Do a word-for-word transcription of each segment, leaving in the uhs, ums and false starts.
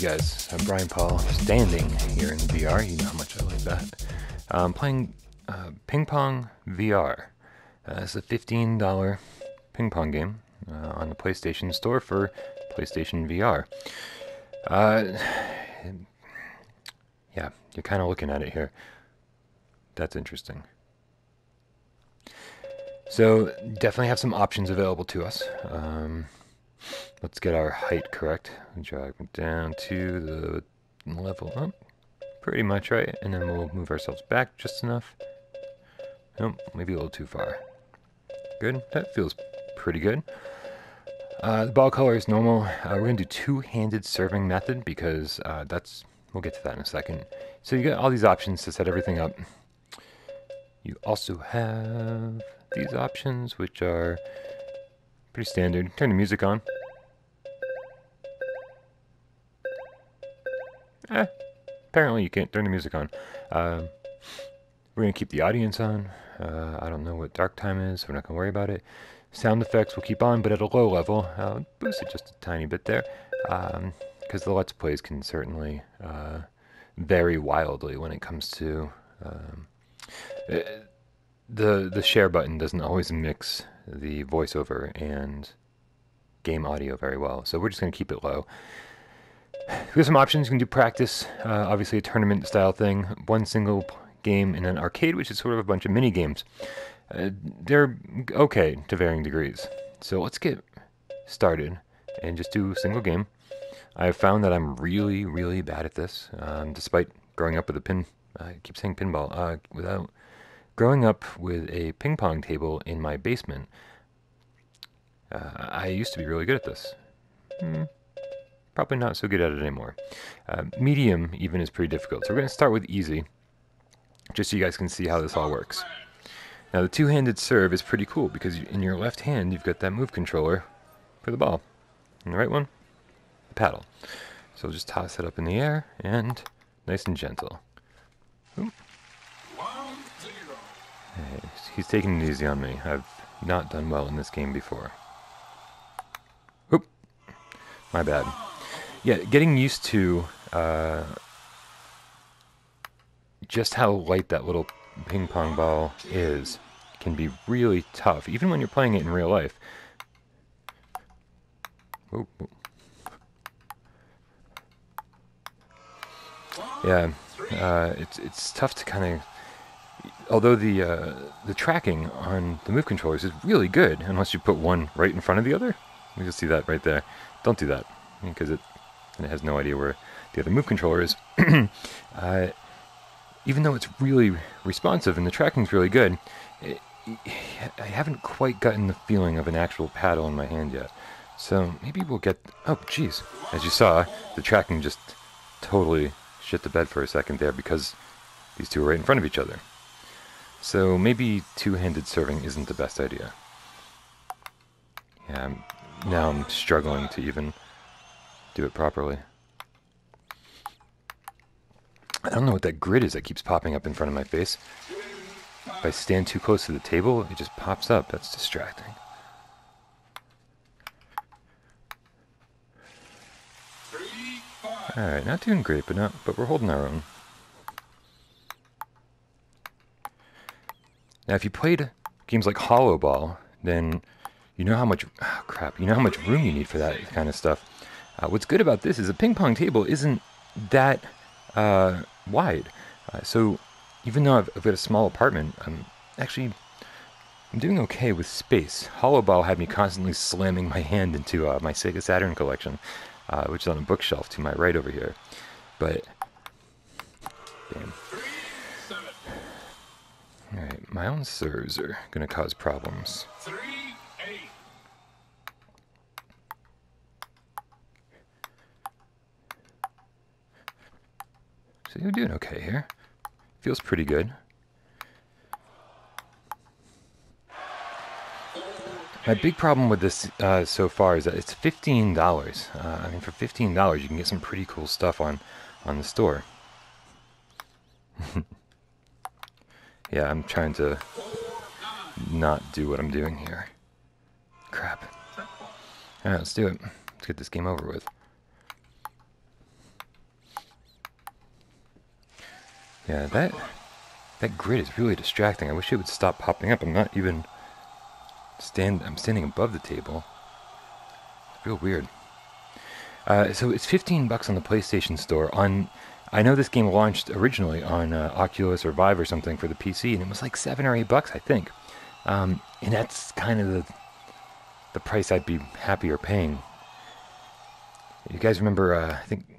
guys? I'm Brian Paul, standing here in V R. You know how much I like that. I'm playing uh, Ping Pong V R. Uh, it's a fifteen dollar ping pong game uh, on the PlayStation Store for PlayStation V R. Uh, yeah, you're kind of looking at it here. That's interesting. So, definitely have some options available to us. Um, let's get our height correct. Drag it down to the level up. Pretty much right. And then we'll move ourselves back just enough. Nope, maybe a little too far. Good. That feels pretty good. Uh, the ball color is normal. Uh, we're going to do two-handed serving method because uh, that's... We'll get to that in a second. So you got all these options to set everything up. You also have these options, which are pretty standard. Turn the music on. Eh, apparently you can't turn the music on. Uh, we're going to keep the audience on. Uh, I don't know what dark time is, so we're not going to worry about it. Sound effects we'll keep on, but at a low level. I'll boost it just a tiny bit there, because um, the Let's Plays can certainly uh, vary wildly when it comes to... Um, it, The the share button doesn't always mix the voiceover and game audio very well, so we're just going to keep it low. We have some options. You can do practice, uh, obviously a tournament style thing, one single game in an arcade, which is sort of a bunch of mini games. Uh, they're okay to varying degrees. So let's get started and just do a single game. I've found that I'm really, really bad at this, um, despite growing up with a pin. I keep saying pinball uh, without. Growing up with a ping pong table in my basement, uh, I used to be really good at this. Hmm, probably not so good at it anymore. Uh, medium even is pretty difficult, so we're going to start with easy, just so you guys can see how this all works. Now the two-handed serve is pretty cool because in your left hand you've got that move controller for the ball. In the right one, the paddle. So we'll just toss it up in the air and nice and gentle. Oop. Hey, he's taking it easy on me. I've not done well in this game before. Oop! My bad. Yeah, getting used to uh, just how light that little ping pong ball is can be really tough, even when you're playing it in real life. Oop, oop. Yeah, uh, it's it's tough to kind of... Although the uh, the tracking on the move controllers is really good, unless you put one right in front of the other. You can see that right there. Don't do that, because it, it has no idea where the other move controller is. uh, even though it's really responsive and the tracking's really good, it, I haven't quite gotten the feeling of an actual paddle in my hand yet. So maybe we'll get... Oh, jeez. As you saw, the tracking just totally shit the bed for a second there because these two are right in front of each other. So maybe two-handed serving isn't the best idea. Yeah, I'm, now I'm struggling to even do it properly. I don't know what that grid is that keeps popping up in front of my face. If I stand too close to the table, it just pops up. That's distracting. Alright, not doing great, but not but we're holding our own. Now, if you played games like Hollow Ball, then you know how much oh, crap. You know how much room you need for that kind of stuff. Uh, what's good about this is a ping pong table isn't that uh, wide. Uh, so even though I've, I've got a small apartment, I'm actually I'm doing okay with space. Hollow Ball had me constantly slamming my hand into uh, my Sega Saturn collection, uh, which is on a bookshelf to my right over here. But damn. Alright, my own serves are going to cause problems. Three, eight. So you're doing okay here. Feels pretty good. My big problem with this uh, so far is that it's fifteen dollars. Uh, I mean, for fifteen dollars you can get some pretty cool stuff on, on the store. Yeah, I'm trying to not do what I'm doing here. Crap. Alright, let's do it. Let's get this game over with. Yeah, that that grid is really distracting. I wish it would stop popping up. I'm not even stand. I'm standing above the table. It's real weird. Uh, so it's fifteen bucks on the PlayStation Store. On, I know this game launched originally on uh, Oculus or Vive or something for the P C, and it was like seven or eight bucks, I think. Um, and that's kind of the the price I'd be happier paying. You guys remember? Uh, I think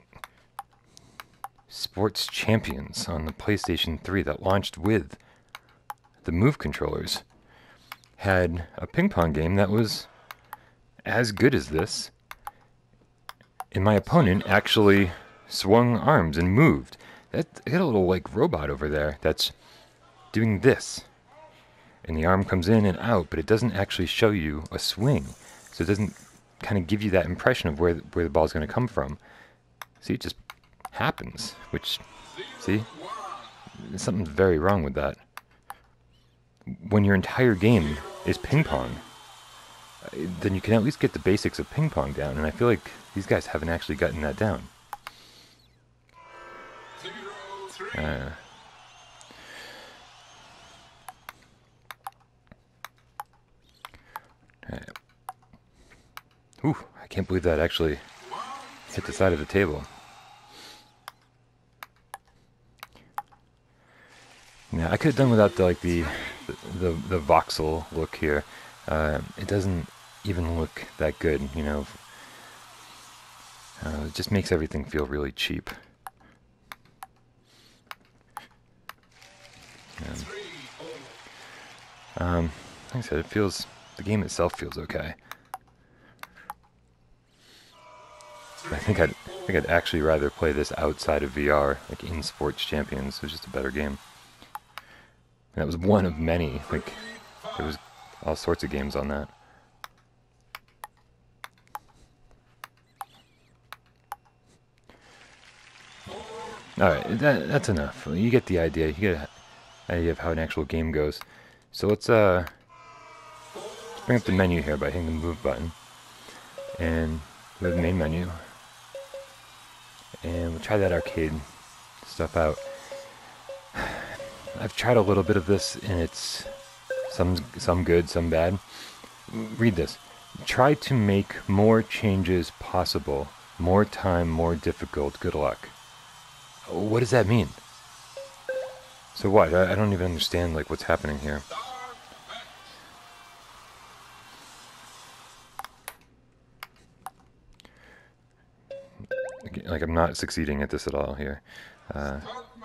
Sports Champions on the PlayStation three that launched with the Move controllers had a ping pong game that was as good as this. And my opponent actually swung arms and moved. That, I got a little like robot over there that's doing this. And the arm comes in and out, but it doesn't actually show you a swing. So it doesn't kind of give you that impression of where, where the ball's going to come from. See, it just happens, which, see, something's very wrong with that. When your entire game is ping pong, then you can at least get the basics of ping pong down, and I feel like these guys haven't actually gotten that down. Uh, right. Ooh, I can't believe that actually hit the side of the table. Yeah, I could have done without the, like the the the voxel look here. Uh, it doesn't even look that good, you know. Uh, it just makes everything feel really cheap. And, um, like I said, it feels, the game itself feels okay. I think I'd, I think I'd actually rather play this outside of V R, like in Sports Champions. It was just a better game. And that was one of many. Like, there was all sorts of games on that. Alright, that, that's enough. You get the idea. You get an idea of how an actual game goes. So let's, uh, let's bring up the menu here by hitting the move button. And we have the main menu. And we'll try that arcade stuff out. I've tried a little bit of this, and it's some some good, some bad. Read this. Try to make more changes possible. More time, more difficult. Good luck. What does that mean? So what? I, I don't even understand like what's happening here. Like I'm not succeeding at this at all here. Uh,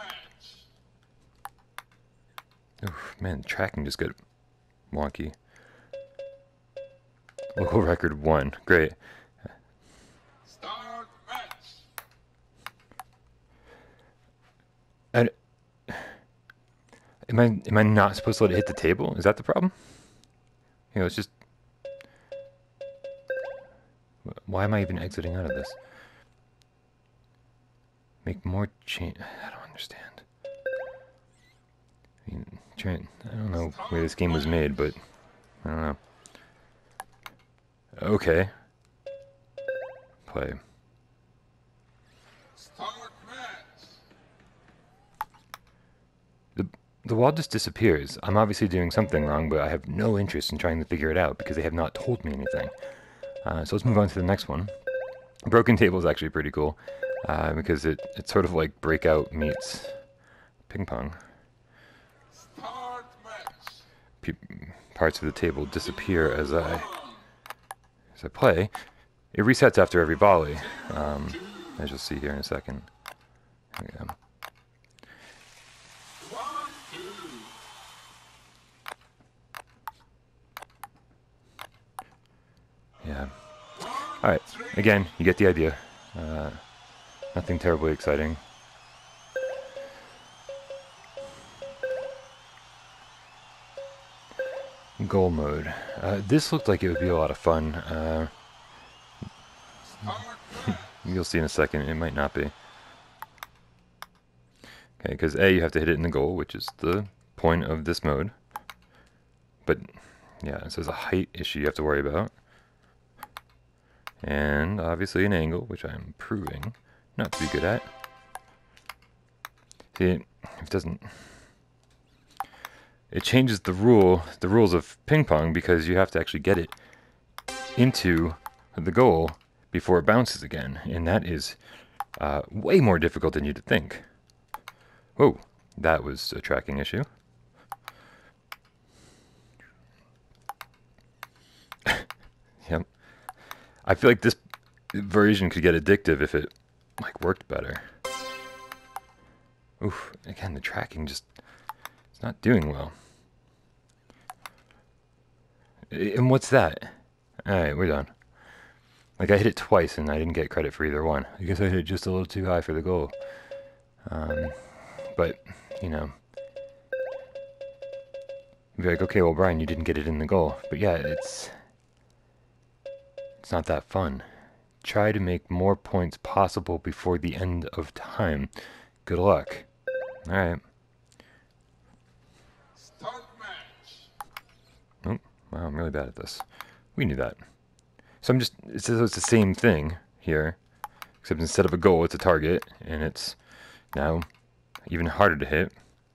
oof, man, tracking just got wonky. Local record one. Great. I, am I am I not supposed to let it hit the table? Is that the problem? You know, it's just. Why am I even exiting out of this? Make more change. I don't understand. I mean, trying. I don't know where this game was made, but I don't know. Okay. Play. The the wall just disappears. I'm obviously doing something wrong, but I have no interest in trying to figure it out because they have not told me anything. Uh, so let's move on to the next one. Broken Table is actually pretty cool. Uh, because it, it's sort of like Breakout meets ping pong. Pe parts of the table disappear as I as I play. It resets after every volley, um, as you'll see here in a second. There we go. Yeah. All right. Again, you get the idea. Uh, Nothing terribly exciting. Goal mode. Uh, this looked like it would be a lot of fun. Uh, you'll see in a second, it might not be. Okay, because A, you have to hit it in the goal, which is the point of this mode. But, yeah, so there's a height issue you have to worry about. And, obviously, an angle, which I'm proving not to be good at. it, it doesn't... It changes the rule, the rules of ping pong, because you have to actually get it into the goal before it bounces again, and that is uh, way more difficult than you'd think. Whoa, that was a tracking issue. Yep. I feel like this version could get addictive if it like worked better. Oof, again, the tracking just, it's not doing well. And what's that? Alright, we're done. Like, I hit it twice and I didn't get credit for either one. I guess I hit it just a little too high for the goal. Um, but, you know. You'd be like, okay, well, Brian, you didn't get it in the goal. But yeah, it's... It's not that fun. Try to make more points possible before the end of time. Good luck. Alright. Start match. Oh, wow, I'm really bad at this. We knew that. So I'm just, it's, it's the same thing here, except instead of a goal, it's a target, and it's now even harder to hit.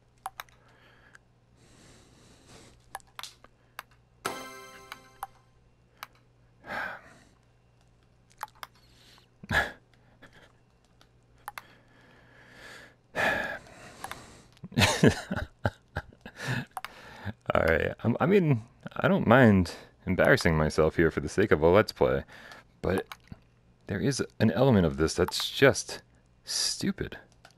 Alright, I mean, I don't mind embarrassing myself here for the sake of a Let's Play, but there is an element of this that's just stupid.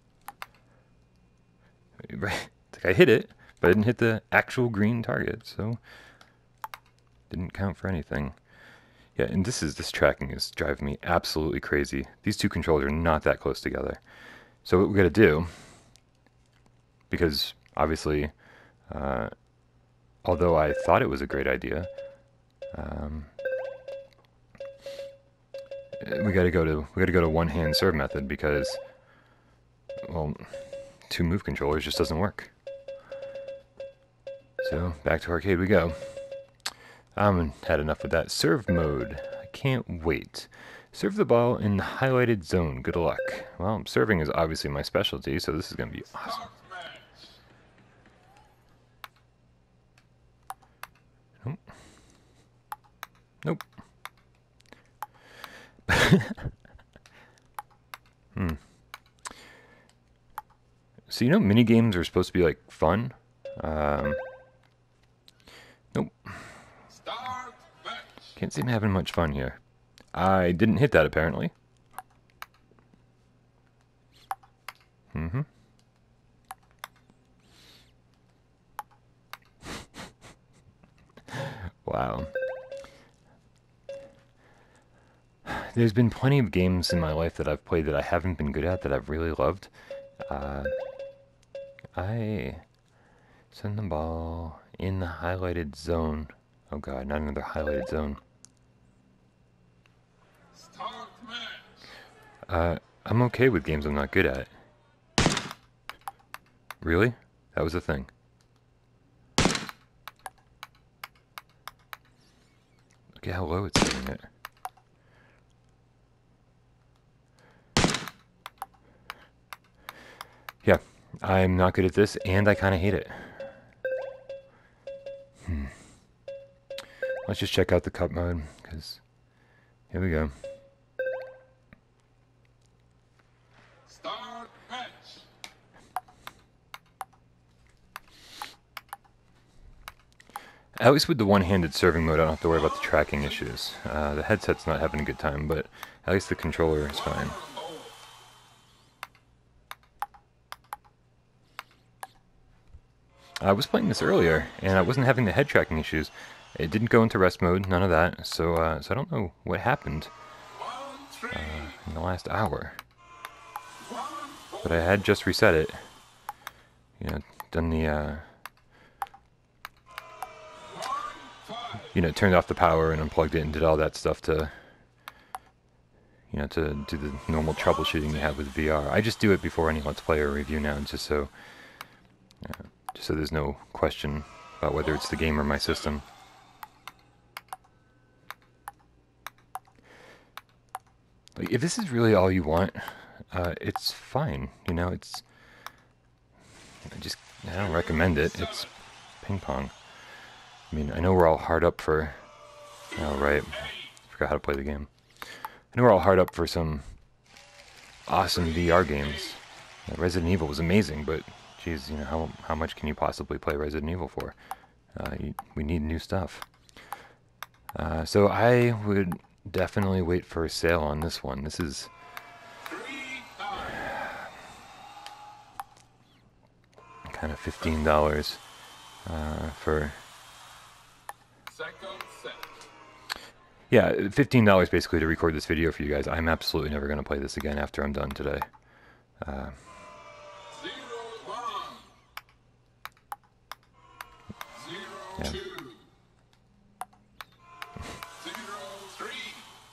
Right, it's like I hit it, but I didn't hit the actual green target, so didn't count for anything. Yeah, and this is this tracking is driving me absolutely crazy. These two controls are not that close together. So what we gotta do, because obviously, uh, although I thought it was a great idea, um, we gotta go to we gotta go to one-hand serve method because, well, two move controllers just doesn't work. So back to arcade we go. I'm had enough of that. Serve mode. I can't wait. Serve the ball in the highlighted zone. Good luck. Well, serving is obviously my specialty, so this is gonna be awesome. Nope. Nope. hmm. So you know mini games are supposed to be like fun? Um, nope. Can't seem to having much fun here. I didn't hit that apparently. Mm-hmm. Wow. There's been plenty of games in my life that I've played that I haven't been good at that I've really loved. Uh, I send the ball in the highlighted zone. Oh god, not another highlighted zone. Uh, I'm okay with games I'm not good at. Really? That was a thing. Look at how low it's setting it. Yeah, I'm not good at this, and I kind of hate it. Hmm. Let's just check out the cup mode, because here we go. Start match. At least with the one-handed serving mode, I don't have to worry about the tracking issues. Uh, the headset's not having a good time, but at least the controller is fine. I was playing this earlier, and I wasn't having the head tracking issues. It didn't go into rest mode, none of that, so uh, so I don't know what happened uh, in the last hour. But I had just reset it. You know, done the, uh, you know, turned off the power and unplugged it and did all that stuff to, you know, to do the normal troubleshooting you have with V R. I just do it before any Let's Play or review now, just so, uh, just so there's no question about whether it's the game or my system. Like, if this is really all you want, uh, it's fine. You know, it's I just I don't recommend it. It's ping pong. I mean, I know we're all hard up for. Oh right, forgot how to play the game. I know we're all hard up for some awesome V R games. Uh, Resident Evil was amazing, but geez, you know how how much can you possibly play Resident Evil for? Uh, you, we need new stuff. Uh, so I would definitely wait for a sale on this one. This is kind of fifteen dollars uh, for. Second set. Yeah, fifteen dollars basically to record this video for you guys. I'm absolutely never going to play this again after I'm done today. Uh, Zero one. Zero yeah. two. Zero three.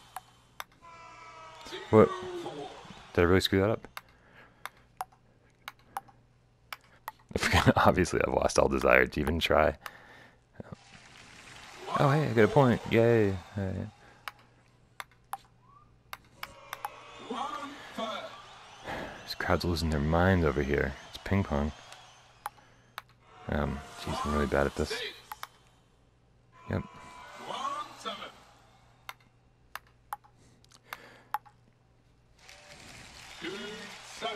Zero What? four. Did I really screw that up? Obviously, I've lost all desire to even try. Oh, hey, I got a point. Yay. Hey. One third. This crowd's losing their minds over here. It's ping pong. Um, jeez, I'm really bad at this. Six. Yep. One seven. Two seven.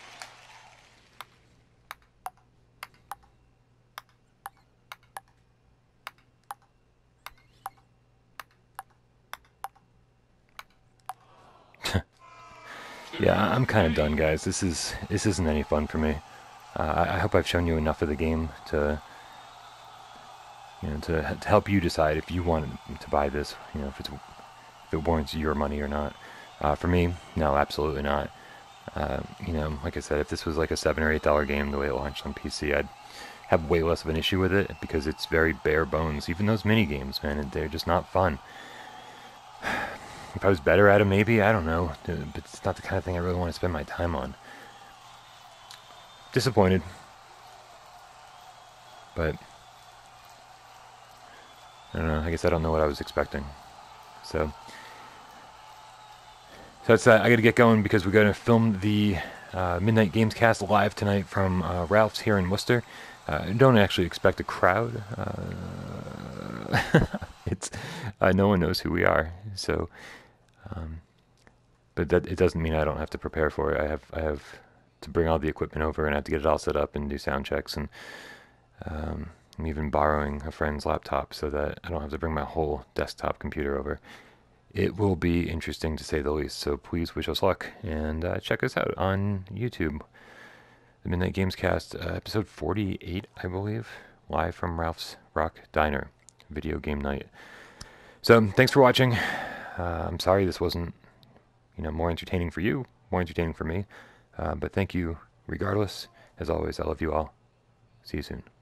Yeah, I'm kind of done, guys. This is this isn't any fun for me. Uh, I, I hope I've shown you enough of the game to, you know, to, to help you decide if you want to buy this. You know, if it's if it warrants your money or not. Uh, for me, no, absolutely not. Uh, you know, like I said, if this was like a seven or eight dollar game the way it launched on P C, I'd have way less of an issue with it because it's very bare bones. Even those mini games, man, they're just not fun. If I was better at it, maybe, I don't know. But it's not the kind of thing I really want to spend my time on. Disappointed. But, I don't know. I guess I don't know what I was expecting. So, so that's that. I got to get going because we're going to film the uh, Midnight Games Cast live tonight from uh, Ralph's here in Worcester. Uh, don't actually expect a crowd. Uh, it's uh, no one knows who we are. So, um, but that it doesn't mean I don't have to prepare for it. I have I have to bring all the equipment over and I have to get it all set up and do sound checks, and um, I'm even borrowing a friend's laptop so that I don't have to bring my whole desktop computer over. It will be interesting to say the least. So please wish us luck and uh, check us out on YouTube. The Midnight Games Cast, uh, episode forty-eight, I believe, live from Ralph's Rock Diner, video game night. So thanks for watching. Uh, I'm sorry this wasn't, you know, more entertaining for you, more entertaining for me. Uh, but thank you regardless. As always, I love you all. See you soon.